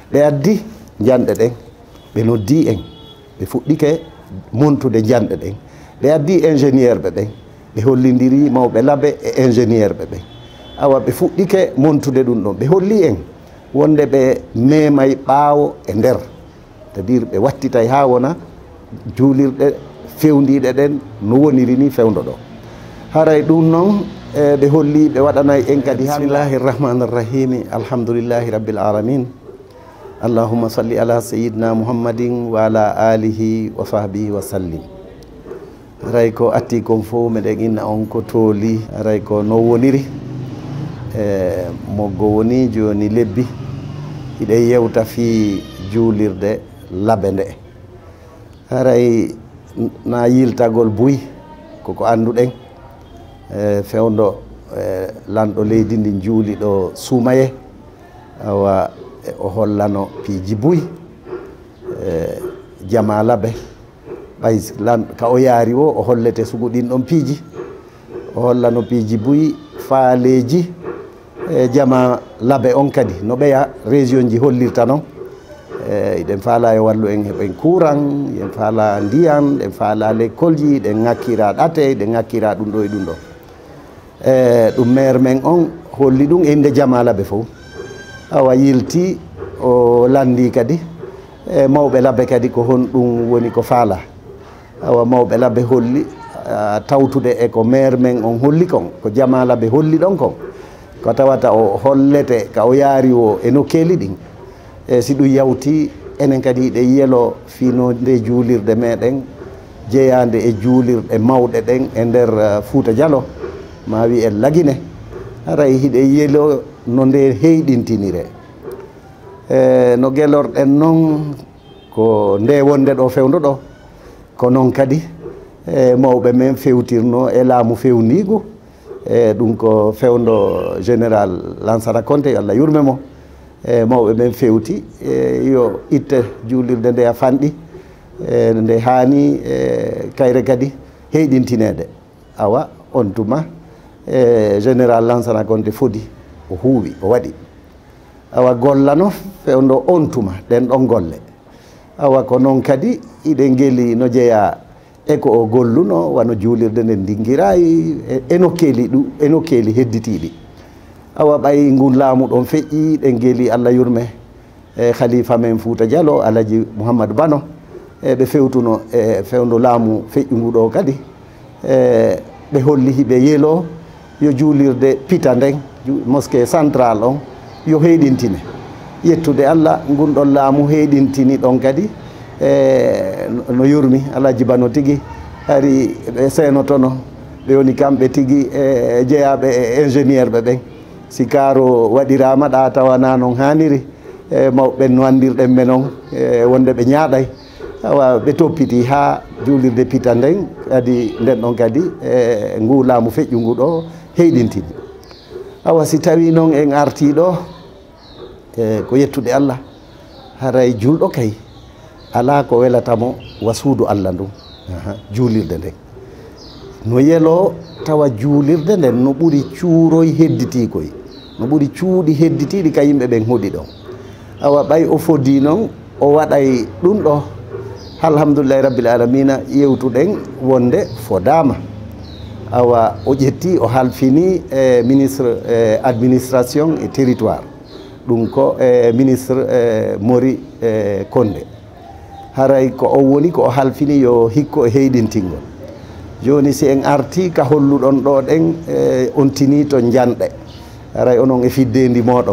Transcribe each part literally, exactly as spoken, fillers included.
ɓe addi janɗe ɗen ɓe noddi en ɓe fuɗɗike montude janɗe ɗen ɓe addi ingénieur ɓe ɓen ɓe hollidiri mawɓe laabe e ingénieur ɓe ɓen awa ɓe fuɗɗike montude ɗum ɗon ɓe holli en wonde ɓe memay ɓaawo e nder c'est à dire ɓe wattitay ha wona juulirɗe fewdiɗe ɗen no woniri ni fewdo ɗo haray ɗum noon ɓe holli ɓe waɗanay en kadi bismillahi rrahmani rrahimi alhamdoulillahi rabbil alamin allahumma salli ala sayyidina muhammadin wa ala alihi wa sahbihi wa sallim haray ko atti kon fof meɗen inna on ko tooli haray ko no woniri e moggo woni joni lebbi iɗen yewta fi juulirde laabe nde haray na yiltagol buy koko anduɗen e fewdo e lanɗo leydi ndi juuli ɗo Soumaye awa o hollano piiji buy e jama laabe ɓay lan ka o yaari o o hollete sugu ɗin ɗon piiji o hollano piiji buy faaleji e jama laabe on kadi no ɓeya région ji hollirta noon e ɗen faala e wallu en heɓen courant ɗen faala ndiyan ɗen faala l'école ji ɗen ŋakkira ɗate ɗen ŋakkira ɗum ɗo e ɗum ɗo e ɗum maire men on holli ɗum e nde jama laabe fof awa yilti o landi kadi e mawɓe laabe kadi ko hon ɗum woni ko faala awa mawɓe laabe holli tawtude e ko maire men on holli kon ko jama laabe holli ɗon kon ko tawata o hollete ka o yaari o e nokkeli ɗin e si ɗum yawti enen kadi ɗe yelo fino nde juulirde meɗen jeeyande e juulirɗe mawɗe ɗen e nder Fouta Dialo ma wi en lagine haray hiɗe yelo no nde heyɗintinire e no gelorɗen noon ko nde wonde ɗo fewdo ɗo ko noon kadi e mawɓe men fewtirno e laamu fewndigu e ɗum ko fewdo général Lansana Conté Allah yurme mo e mawɓe men fewti e yo itte juulirde nde a fanɗi e nde haani e kayre kadi heyɗintinede awa on tuma e général Lansana Conté fodi o huuwi o waɗi awa gollano fewdo on tuma ɗen ɗon golle awa ko noon kadi iɗen geeli no jeeya e ko o golluno wano juulirde nde ndinguirayi e nokkeli ɗu e nokkeli hedditiɗi awa ɓay ngun laamu ɗon feƴƴi ɗen geeli Allah yurme e khalifa men Fouta Dialo Alaji Mouhamadou Bano e ɓe fewtuno e fewdo laamu feƴƴugu ɗo kadi e ɓe holli hiɓe yeelo yo juulirde pita nden mosquée central on yo heyɗintine yettude Allah ngun ɗon laamu heyɗintini ɗon kadi e no yurmi Alaji Bano tigui hari ɓe senotono ɓe woni kamɓe tigui e jeeyaɓe e ingénieur ɓe ɓen si karo waɗirama ɗa tawana noon hanniri e mawɓe no andirɗen me noon e wonde ɓe ñaaɗay awa ɓe toppiti ha juulirde pita nden kadi nden ɗon kadi e ngu laamu feƴƴugu ɗo heyɗintini awa si tawi noon en arti ɗo e ko yettude Allah haray julɗo kay ala ko welatamo wa suudu Allah ndun juulirde nden no yelo tawa juulirde nden no ɓuri cuuroy hedditi koy no ɓuri cuuɗi hedditiɗi ka yimɓe ɓen hoɗi ɗon awa ɓay o foddi noon o waɗay ɗum ɗo alhamdoulillahi rabbil alamina yewtuɗen wonde fodama awa o ƴetti o halfini e ministre e administration et territoire ɗum ko e ministre e Mori e Condé haray ko o woni ko o halfini yo hikko e heyɗintingol joni si en arti ka holluɗon ɗo ɗen e on tini to janɗe haray onon e fiddendi moɗon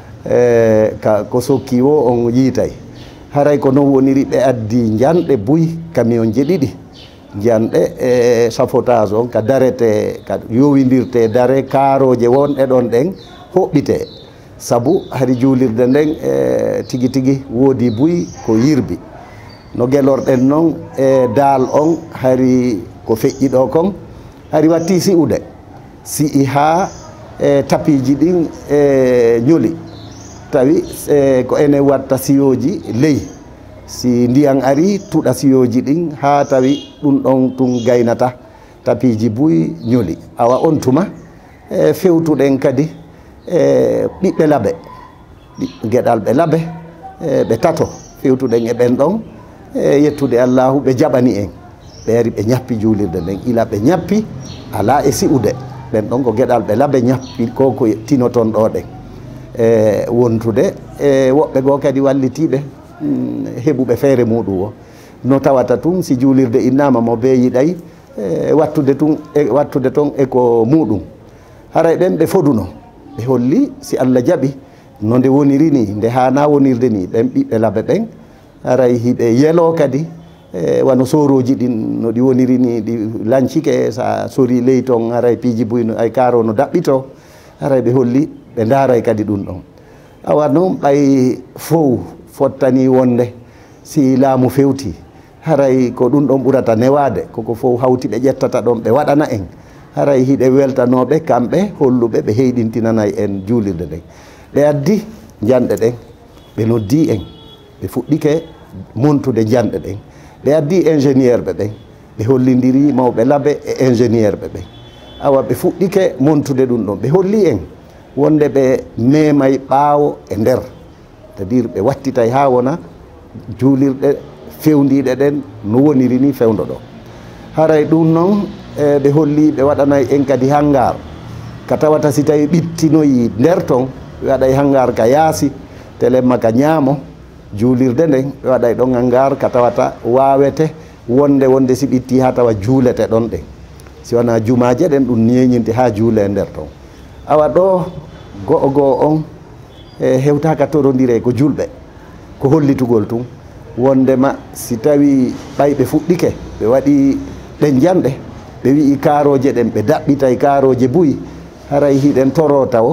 e ka ko sokki o on yiitay haray ko non woniri ɓe addi janɗe buy camion je ɗiɗi janɗe e chafaudage on ka darete ka yowidirte dare kaaroje wonɗe ɗon ɗen hoɓɓite saabu hari juulirde nden e tigui tigui woodi buy ko yirbi no gelorɗen noon e daal on hari ko feƴƴi ɗo kon hari watti si ude si i ha e tapiji ɗin e ñoli tawi e ko ene watta siyoji ley si ndiyan ari tuɗa siyoji ɗin ha tawi ɗum ɗon tun gaynata tapiji buy ñoli awa on tuma e fewtuɗen kadi e ɓiɓɓe laabe geɗalɓe laabe ɓe tato fewtuɗen e ɓen ɗon e yettude allahu ɓe jaɓani en ɓe ari ɓe ñappi juulirde nden ila ɓe ñappi ala e si'ude ɓen ɗon ko gueɗal ɓe laabe ñappi ko ko tinoton ɗo ɗen e wontude e woɓɓe goo kadi wallitiɓe heɓuɓe feere muɗum o no tawata tun si juulirde innama mo be yiɗay e wattude tun e wattude ton eko muɗum haray ɓen ɓe foduno ɓe holli si Allah jaɓi no nde woniri ni nde hana wonirde ni ɓen ɓiɓɓe laabe ɓen haray hiɓe yelo kadi e wano soroji ɗin no ɗi woniri ni ɗi lancike sa sori ley ton haray piiji buyno ay karo no daɓɓito haray ɓe holli ɓe daaray kadi ɗum ɗon awa noon ɓay fof fottani wonde si laamu fewti haray ko ɗum ɗon ɓurata newade koko fof hawti ɓe ƴettata ɗon ɓe waɗana en haray hiɗe weltanoɓe kamɓe holluɓe ɓe heyɗintinanay en juulirde ɗen ɓe addi janɗe ɗen ɓe noddi en ɓe fuɗɗike montude janɗe ɗen ɓe addi ingénieur ɓe ɓen ɓe hollidiri mawɓe laabe e ingénieur ɓe ɓen awa ɓe fuɗɗike montude ɗum ɗon ɓe holli en wonde ɓe memay ɓaawo e nder c'est à dire ɓe wattitay ha wona juulirɗe fewdiɗe ɗen no woniri ni fewdo ɗo haray ɗum noon e ɓe holli ɓe waɗanay en kadi hangar ka tawata si tawi ɓittinoyi nder ton ɓe waɗay hangar ka yaasi telemma ka ñaamo juulirde nden ɓe waɗay ɗon hangar ka tawata wawete wonde wonde si ɓitti ha tawa juulete ɗon ɗen si wona jumaje ɗen ɗum ñeñinte ha juule nder ton awa ɗo go'o go'o on e hewtaka torodire ko julɓe ko hollitugol tun wondema si tawi ɓayɓe fuɗɗike ɓe waɗi ɗen janɗe ɓe wi'i karoje ɗen ɓe daɓɓitay karoje buyi haray hiɗen toro taw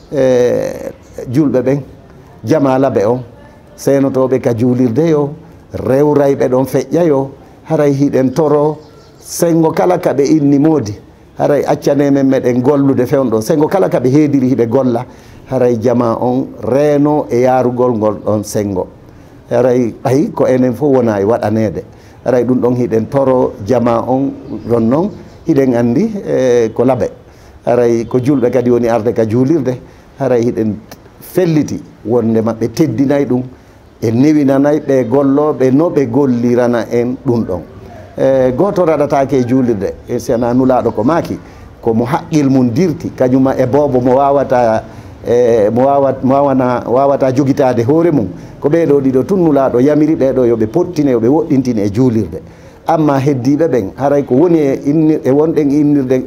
e julɓe ɓen jamalaɓe on senotoɓe ka juulirde yo rewrayɓe ɗon feƴƴa yo haray hiɗen toro sengo kala kaɓe inni moodi haray accanemen meɗen gollude fewɗo sengo kala kaɓe heediri hiɓe golla haray jama on reeno e yarugol ngol ɗon sengo haray ɓay ko enen fof wona e waɗanede haray ɗum ɗon hiɗen toro jama on ɗon noon hiɗen andi e ko laaɓe haray ko julɓe kadi woni arde ka juulirde haray hiɗen felliti wonde maɓɓe teddinay ɗum e newinanay ɓe golloɓe no ɓe gollirana en ɗum ɗon e goto raɗatake e juulirde e sena nulaɗo ko maaki komo haqqil mum dirti kañuma e boobo mo wawata e mo wawat mo wawana wawata jogitade hoore mum ko ɓeɗo ɗiɗo tun nulaɗo yamiri ɓeɗo yoɓe pottine yoɓe woɗɗintine e juulirde amma heddiɓe ɓen haray ko woni e inni e wonɗen innirde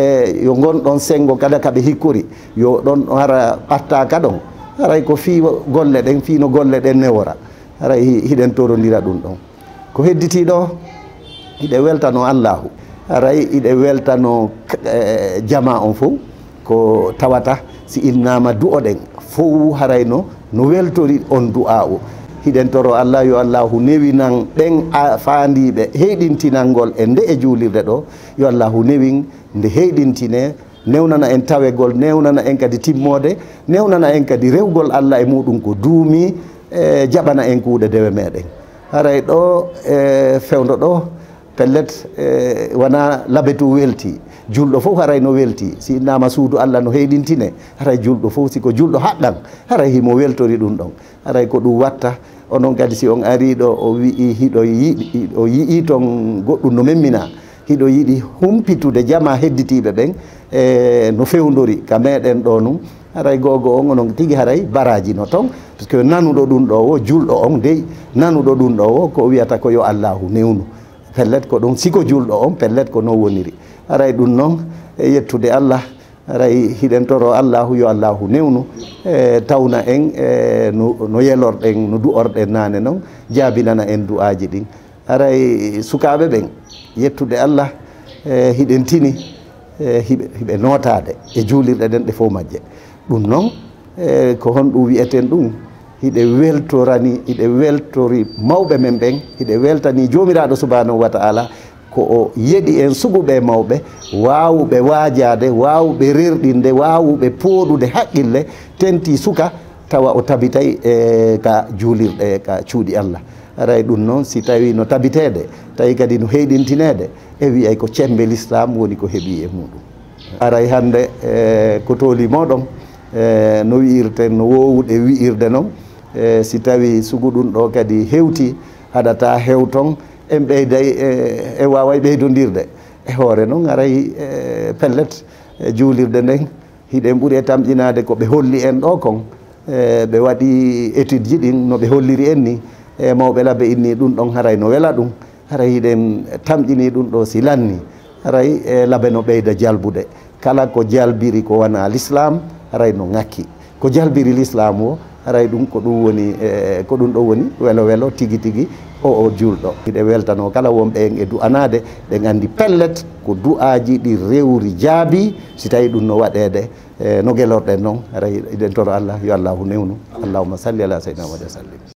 e yo gonɗon sengo kada kaɓe hikkori yo ɗon hara ɓattaka ɗon haray ko fi golle ɗen fino golle ɗen newora haray hiɗen torodira ɗum ɗon ko hedditiɗo hiɗe weltano allahu haray iɗe weltano e jama on fof ko tawata si innama du'oɗen fof haray no no weltori on du'a o hiɗen toro allah yo allahu newinan ɓen a faandiɓe heyɗintinalngol e nde e juulirde ɗo yo allahu newin nde heyɗintine newnana en tawegol newnana en kadi timmode newnana en kadi rewgol allah e muɗum ko duumi e jaɓana en kuuɗe dewe meɗen haray ɗo e fewdo ɗo pellet e wona labetu welti julɗo fof haray no welti si innama suudu allah no heyɗintine haray julɗo fof siko julɗo haqqan haray himo weltori ɗum ɗon haray ko ɗum watta onon kadi si on ariɗo o wii hiɗo yiɗi o yii ton goɗɗum no memmina hiɗo yiɗi humpitude jama hedditiɓe ɓen e no fewdori ka meɗen ɗo num haray gogo on onon tigui haray baraji no ton par ce que nanuɗo ɗum ɗo o julɗo on dey nanuɗo ɗum ɗo o ko wiyata ko yo allahu newnu pellet ko ɗum siko julɗo on pellet ko no woniri haray ɗum noon e yettude allah haray hiɗen toro allahu yo allahu newnu e tawna en e no, no yelorɗen no du'orɗen nane noon jaabinana en du'aji ɗin haray sukaɓe ɓen yettude allah e hiɗen tini e hiɓe hiɓe notade e juulirɗe ɗen ɗe fof majje ɗum noon e ko honɗum wiyeten ɗum hiɗe weltorani hiɗe weltori mawɓe men ɓen hiɗe weltani jomiraɗo subhanahu wa ta'ala ko o yeɗi en suguɓe mawɓe wawuɓe waajade wawuɓe rerɗinde wawuɓe pooɗude haqqille tenti suka tawa o tabitay e ka juulirɗe ka cuuɗi allah haray ɗum noon si tawi no tabitede tawi kadi no heyɗintinede e wiyay ko cembe l'islam woni ko heeɓi e muɗum haray hande e ko tooli moɗon e no wi'irten no wowuɗe wi'irde noon e si tawi sugu ɗum ɗo kadi hewti haɗata hewton en ɓeyday e waway ɓeydodirde e hoore noon aray pellet juulirde nden hiɗen ɓuuri e tamƴinade ko ɓe holli en ɗo kon ɓe waɗi étude ji ɗin no ɓe holliri en ni e mawɓe laɓe inni ɗum ɗon haray no wela ɗum haray hiɗen tamƴini ɗum ɗo si lanni haray e laabe no ɓeyda jalbude kala ko jalbiri ko wona l'islam haray no ŋakki ko jalbiri l'islam o haray ɗum ko ɗum woni ko ɗum ɗo woni welo welo tigi tigi o o julɗo hiɗe weltano kala wonɓe en e du'anade ɓen andi pellet ko du'aji ɗi rewri jaabi si tawi ɗum no waɗede no guelorɗen noon haray iɗen toro Allah yo Allahu newnu allahumma salli ala sayyidina Muhammad wa sallim.